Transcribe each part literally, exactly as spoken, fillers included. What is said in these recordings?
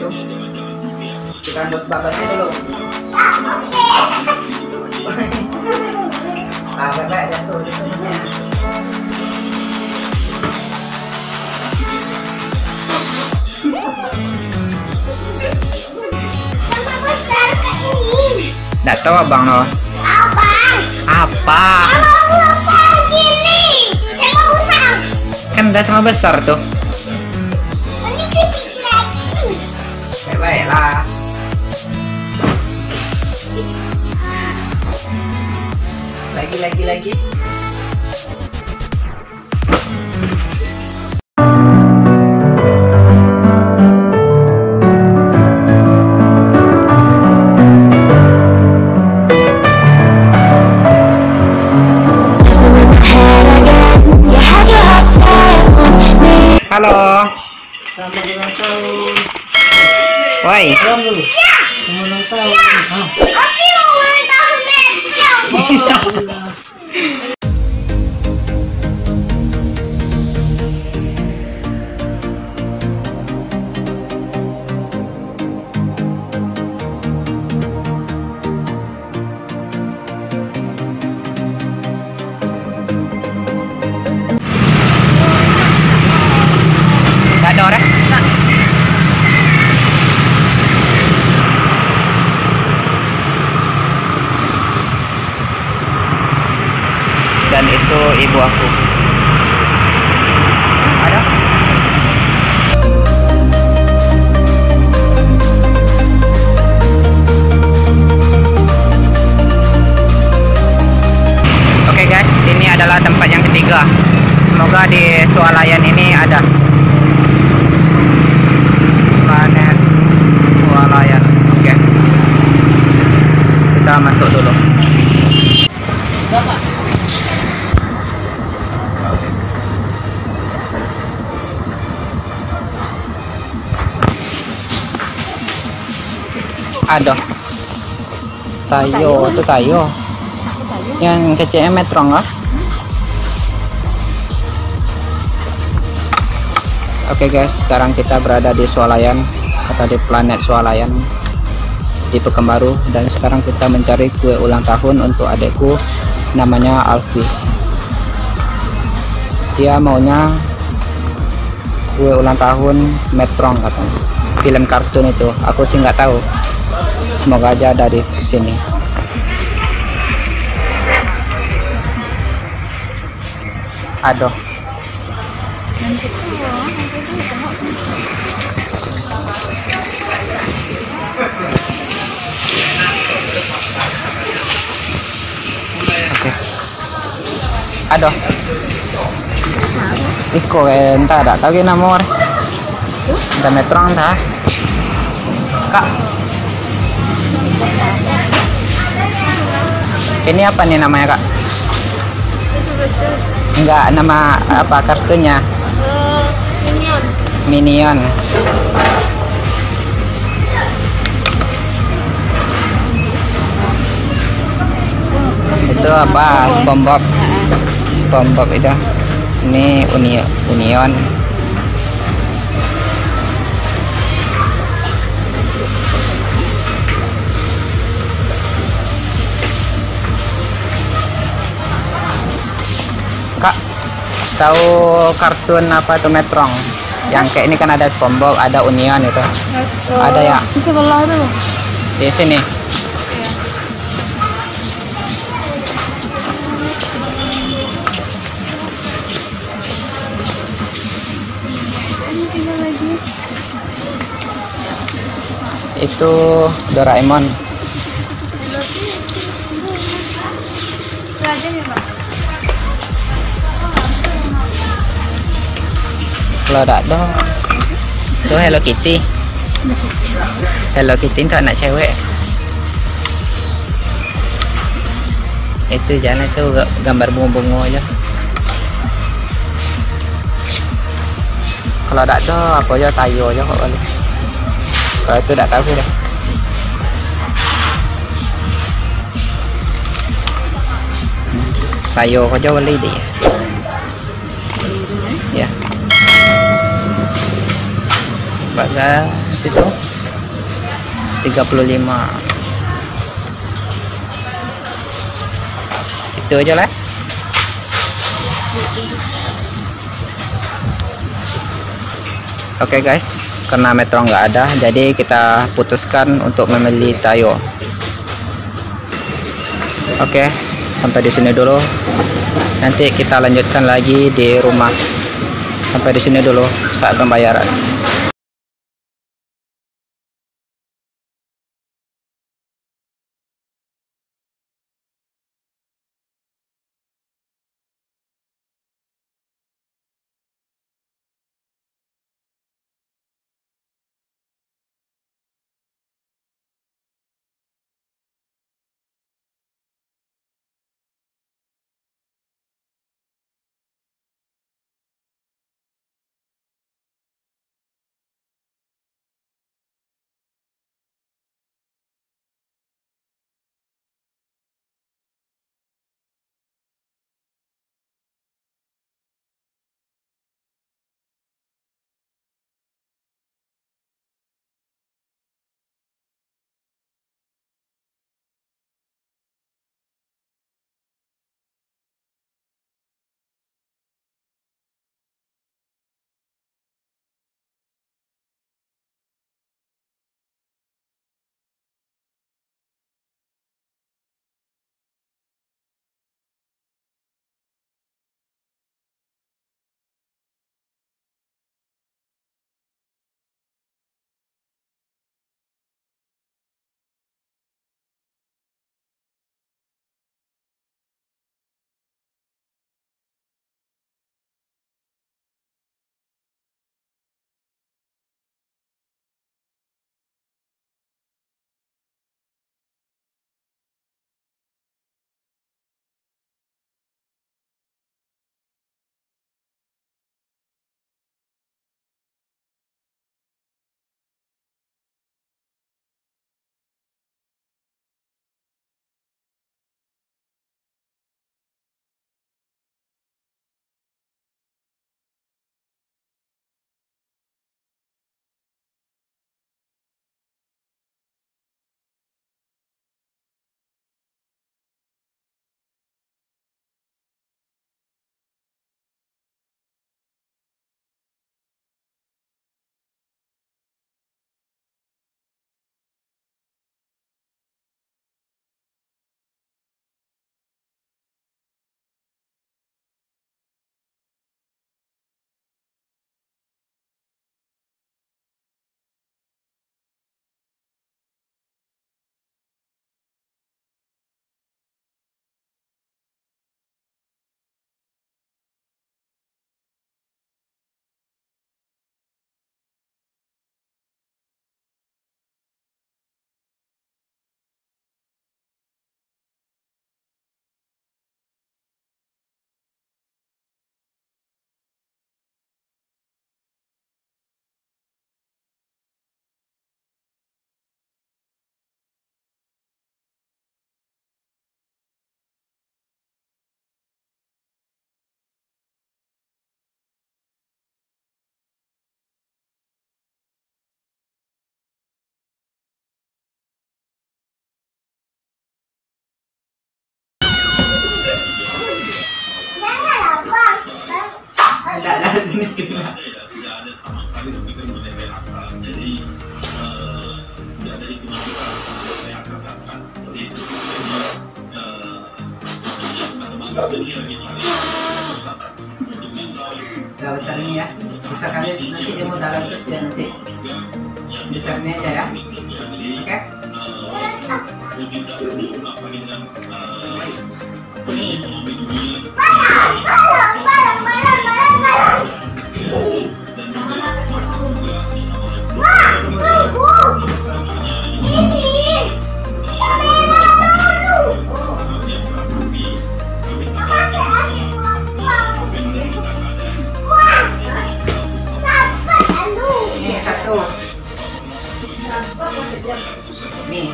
itu. Kita harus batasnya dulu. Ah, bebek jatuh di sininya. Sama besar ke ini. Nggak tahu abang loh. Abang. Apa? Sama besar gini. Sama besar. Kan udah sama besar tuh. Ini kecil lagi. Baiklah. Lagi lagi lagi. Halo. Selamat ulang tahun. Woi. Salam dulu. Selamat ulang tahun. Ah. Oke, ulang tahun besok. Nggak ada orang? Nah. Dan itu ibu aku. Ada? Oke guys, ini adalah tempat yang ketiga. Semoga di swalayan ini ada planet swalayan. Oke, kita masuk dulu. Ada tayo, itu tayo. Yang kecilnya metrong lah. Oke guys, sekarang kita berada di swalayan atau di planet swalayan di Pekanbaru, dan sekarang kita mencari kue ulang tahun untuk adekku, namanya Alfi. Dia maunya kue ulang tahun metrong katanya, film kartun itu. Aku sih nggak tahu, semoga aja ada di sini. Aduh. Oke. Aduh. Iko entah ada tahu nama orang. Ada metrong dah. Kak. Ini apa nih namanya, Kak? Enggak, nama apa kartunya? Minion. Minion. Itu apa? SpongeBob. SpongeBob itu. Ini Uni Union. Kak, tahu kartun apa tuh metrong? Yang kayak ini kan ada SpongeBob, ada Union itu. Oh, ada ya? di sebelah tuh. Di sini. Itu Doraemon. Kalau tak ada, itu Hello Kitty. Hello Kitty itu anak cewek. Itu jangan itu gambar bunga-bunga aja. Kalau tak ada, apa aja tayo aja kok balik. Kalau itu tak tahu dah. Tayo aja beli dia. Ya. Bagas itu tiga puluh lima. Itu aja lah. Oke okay guys, karena Metro nggak ada, jadi kita putuskan untuk membeli Tayo. Oke, okay, sampai di sini dulu. Nanti kita lanjutkan lagi di rumah. Sampai di sini dulu saat pembayaran. sini sini. Udah besar ini ya, bisa kalian nanti dia mau dalam terus dia nanti besarnya aja ya, oke? Nih. Nih.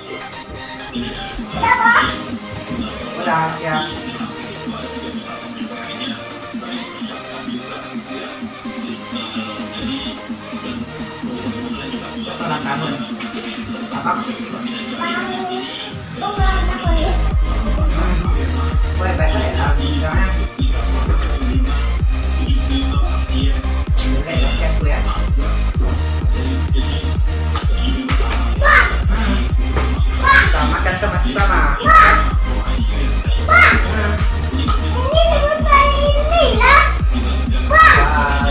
Udah siap. Boleh baik ya, jangan. Boleh ya, aku ya. Kita makan sama-sama. Ini sebesar ini lah. Wah.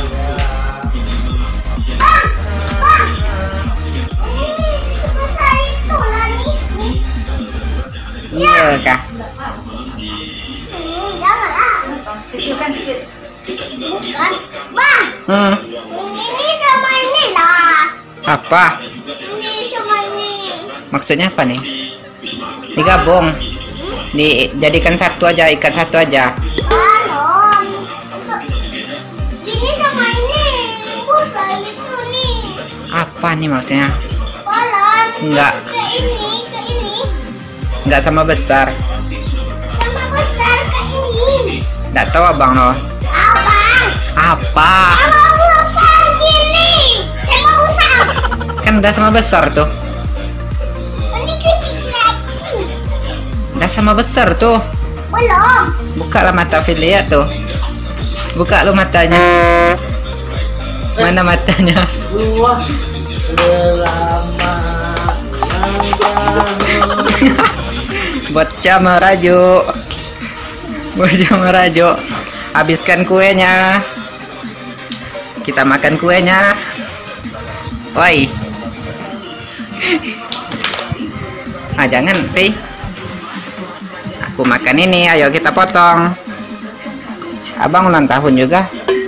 Ini sebesar itu lah nih. Iya kah? Hmm, janganlah. Kecilkan sedikit. Bukan. Bang, Hmm. ini sama ini lah. Apa? Ini sama ini. Maksudnya apa nih? Digabung. Dijadikan satu aja, ikat satu aja. Balon. Untuk ini sama ini. Busa itu nih. Apa nih maksudnya? Balon. Enggak, Ke ini, ke ini. enggak sama besar. Sama besar ke ini. Enggak tahu abang loh. Abang. Apa? Sama besar gini. Sama besar. Kan udah sama besar tuh. Ini kecil lagi. Udah sama besar tuh. Belum. Buka lah mata Filia tuh. Buka lu matanya. Mana matanya? Luah selamat Bocah merajuk. Bocah merajuk. Habiskan kuenya. Kita makan kuenya. Woi. Ah jangan, Pi. Aku makan ini, ayo kita potong. Abang ulang tahun juga.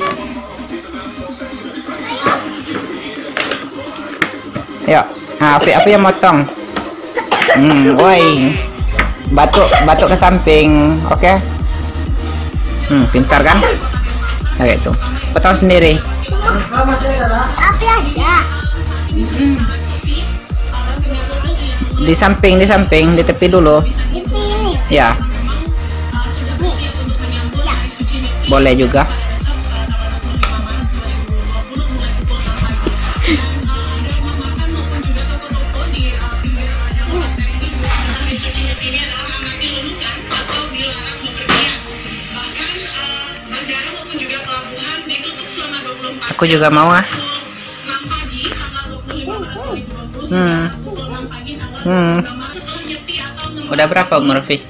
Yuk, nah, Afi, Afi yang motong. Hmm, woi. Batuk, batuk ke samping, oke? Hmm, pintar kan? Kayak itu. Potong sendiri. Tapi ada. Di samping, di samping, di tepi dulu. Di sini. Ya, Nih. Ya. boleh juga. Aku juga mau ah. Hmm. Hmm. Udah berapa umur Vi?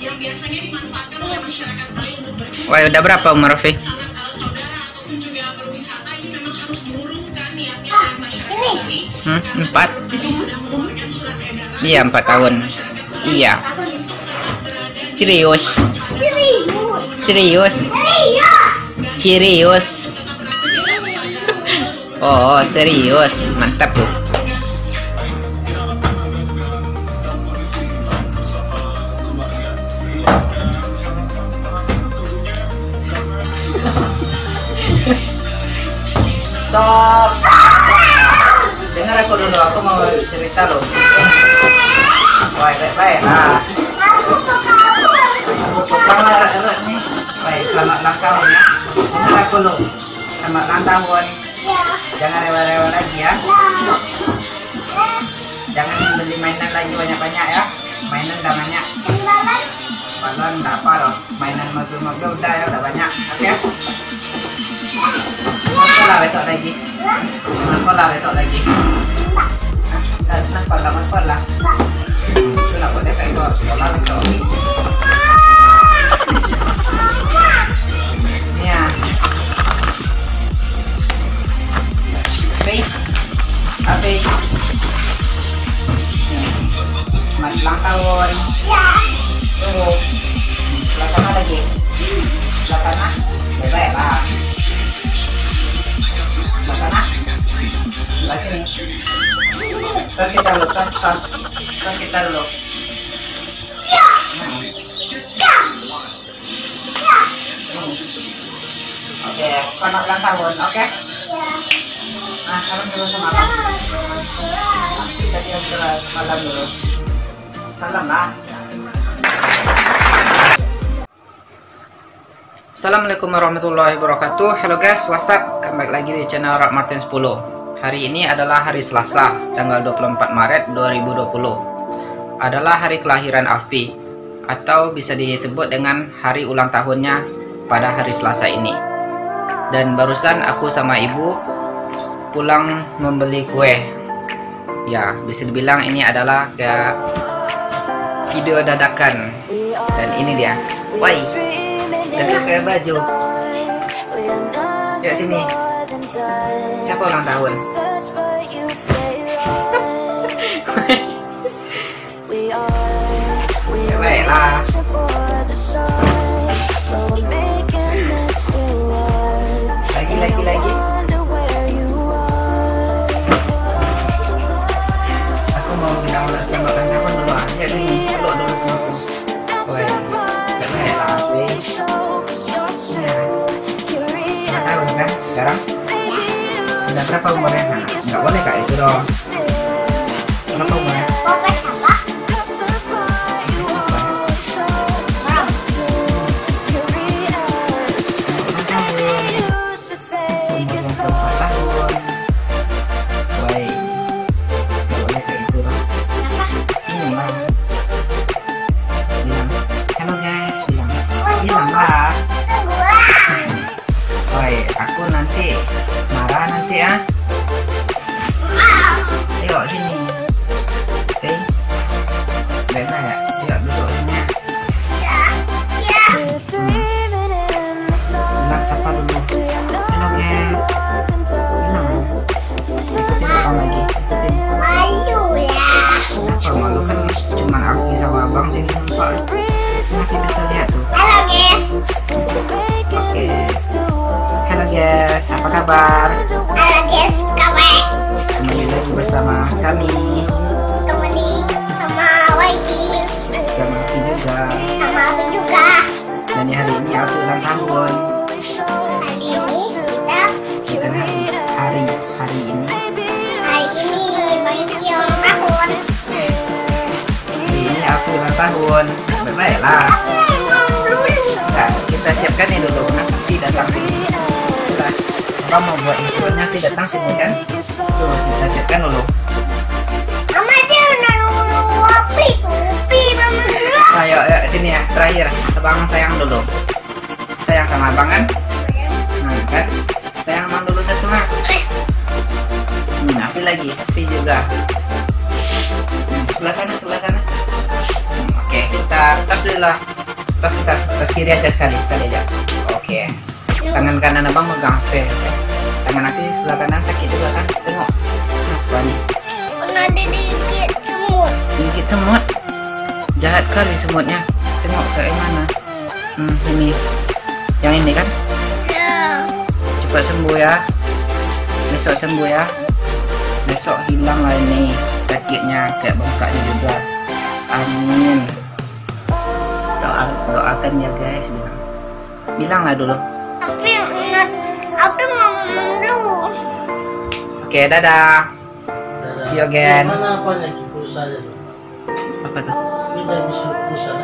Wah, udah berapa umur Vi? Ah, ini. Hmm, empat. Iya, empat tahun. Iya. Serius. Serius. Serius. Serius. Serius. Oh, serius. Mantap tuh. Stop. Dengar aku dulu, aku mau cerita loh. Baik, baik, baik. Nah, Aku bakal. potong erat nih. Baik, selamat ulang tahun ya. Dengar aku loh. Selamat ulang tahun. Ya. Jangan rewel-rewel lagi ya. Nah. Jangan beli mainan lagi banyak-banyak ya. Mainan udah banyak. Kembaran. Balon udah apa loh. Mainan mobil-mobil udah ya, udah banyak. Oke? Mau sekolah besok lagi. Mau sekolah besok lagi. Nah, kenapa nggak mau sekolah? Itu lah boleh kayak itu sekolah besok. Ya. Api. Api. Selamat ulang tahun. Ya. Tuh. Sebelah sana lagi. Sebelah sana. Baik-baik lah. Sebelah sana. Sebelah sini. Terus kita dulu, terus, terus, terus kita dulu. Ya. Hmm. Ya. Ya. Hmm. Oke, selamat ulang tahun, oke? Ya. Nah, salam dulu sama abang. Kita diam terus, salam dulu. Salam lah. Assalamualaikum warahmatullahi wabarakatuh. Hello guys, what's up? Kembali lagi di channel Rak Martin sepuluh. Hari ini adalah hari Selasa, tanggal dua puluh empat Maret dua ribu dua puluh. adalah hari kelahiran Alfi, atau bisa disebut dengan hari ulang tahunnya pada hari Selasa ini. Dan barusan aku sama ibu pulang membeli kue. Ya, bisa dibilang ini adalah kayak video dadakan. Dan ini dia. Woi, udah pakai baju. Yuk sini. Siapa ulang tahun? Ya baiklah. Lagi lagi lagi. Aku mau bilang selamat ulang tahun dulu ah. Ya sini, peluk dulu sama aku. Woi, gak baiklah. Wis. Nggak tahu kan sekarang? Udah berapa umurnya? Nah, nggak boleh kak itu dong. Berapa umurnya? Papa siapa? Aku nanti marah nanti ya. Ayo sini. Oke. Beda ya. Ayo duduk sini ya. Bilang siapa dulu? Halo guys. Bilang. Ikutin abang lagi. Ikutin. Malu ya. Kalau malu kan cuma aku sama abang sini nampak. Nanti bisa lihat tuh. Halo guys. Oke. Halo guys, apa kabar? Halo guys, kawan. Kembali lagi bersama kami, Kembali sama Waiki, sama Alfi juga. sama Abi juga. Dan hari ini Alfi ulang tahun. Hari ini kita Bukan hari, hari, hari ini. hari ini Waiki ulang tahun. Hari ini Alfi ulang tahun. Baiklah. Aku mau dulu. Nah, kita siapkan ini dulu. Alfi datang sini. Kita, Abang mau buat intronya. Alfi datang sini kan? Tuh, kita siapkan dulu. Mama dia nunggu kopi, kopi mama dulu. Ayo, ayo sini ya. Terakhir, abang sayang dulu. Sayang sama abang kan? Nah, kan? Sayang abang dulu satu hak. Hmm, Alfi lagi, Alfi juga. Hmm, sebelah sana, sebelah sana. Hmm, Oke, kita tos dulu lah. Tos kita, tos kiri aja sekali, sekali aja. Oke. Tangan kanan abang megang Alfi, oke. Tangan Alfi sebelah kanan sakit juga kan? Tengok. Apa nih? Pernah ada dikit semut. Gigit semut. Jahat kali semutnya. Tengok kayak mana. Hmm, ini. Yang ini kan? Ya. Cepat sembuh ya. Besok sembuh ya. Besok hilang lah ini sakitnya, kayak bengkaknya juga. Amin. Doa, doakan ya guys. Bilang, bilang lah dulu. Tapi nak, aku mau ngomong dulu. Oke, dadah. See you again. Mana apa lagi pulsa itu? Apa tuh? Ini dari pulsa.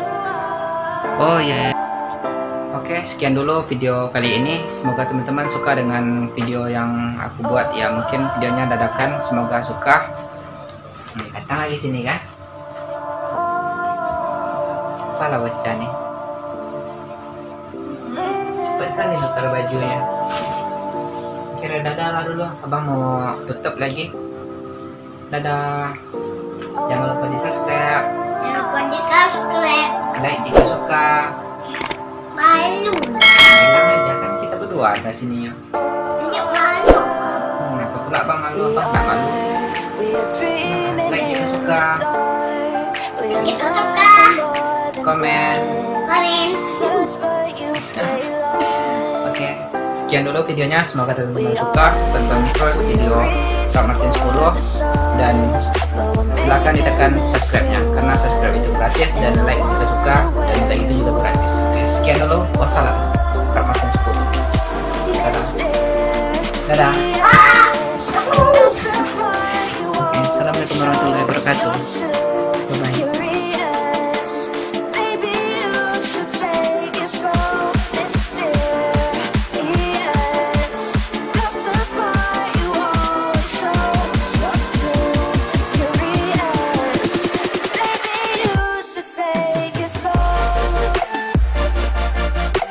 Oh ya. Oke, sekian dulu video kali ini. Semoga teman-teman suka dengan video yang aku buat. Ya mungkin videonya dadakan. Semoga suka. Hmm, datang lagi sini kan? Apalah bocah nih. Cepat kan nih tukar bajunya. Kira dadah lah dulu. Abang mau tutup lagi. Dadah. Jangan lupa di subscribe, Jangan lupa di subscribe. like jika suka. Malu. Bilang aja kan kita berdua ada sini ya. Tidak malu. Hmm, apa pula bang malu? Abang tak malu. Nah, like jika suka, Kita suka. komen. Komen. Oke, sekian dulu videonya. Semoga teman-teman suka. Tonton terus video Kak Martin sepuluh dan silahkan ditekan subscribe-nya karena subscribe itu gratis dan like jika suka dan like itu juga gratis. Oke, sekian dulu. Wassalam. Kak Martin sepuluh. Dadah. Dadah.